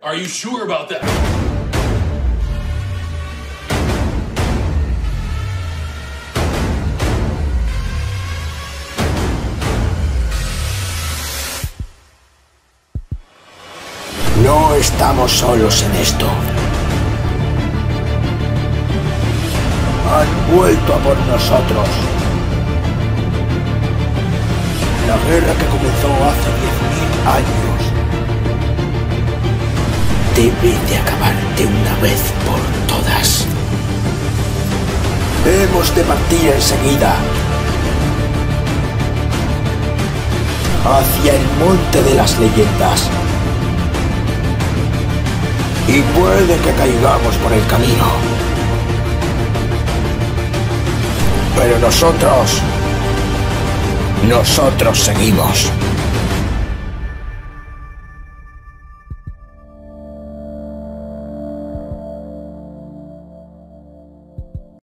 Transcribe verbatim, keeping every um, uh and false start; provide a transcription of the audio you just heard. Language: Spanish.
Are you sure about that? No estamos solos en esto. Han vuelto a por nosotros. La guerra que comenzó hace diez mil años debe de acabar de una vez por todas. Hemos de partir enseguida hacia el monte de las leyendas. Y puede que caigamos por el camino. Pero nosotros... Nosotros seguimos.